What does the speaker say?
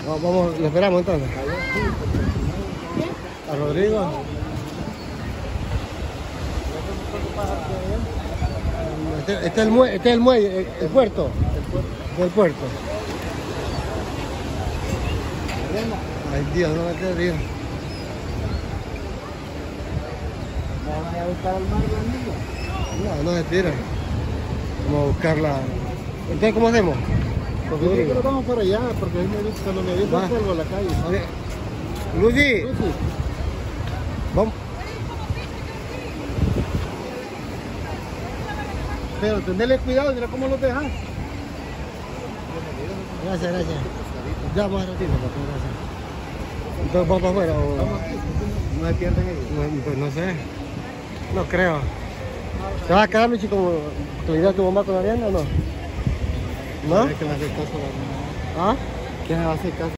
Vamos, lo esperamos entonces. A Rodrigo. Este es el muelle, el puerto. El puerto. Ay Dios, no me quedé bien. ¿Vamos a buscar al mar, amigo? No, no se tira. Vamos a buscarla. Entonces, ¿cómo hacemos? Porque yo creo que vamos para allá, porque cuando me dice salgo a la calle. Okay. Lucy, vamos. Pero tenerle cuidado, mira cómo lo dejas. Gracias, gracias. Ya vamos a retirar, gracias. Entonces vamos para afuera o... No se pierden ellos. No, pues no sé. No creo. ¿Te vas a quedar, Luchi, como tu idea de tu mamá con Ariana o no? ¿No? ¿Quién me va a hacer caso? ¿Ah? ¿Quién me va a hacer caso?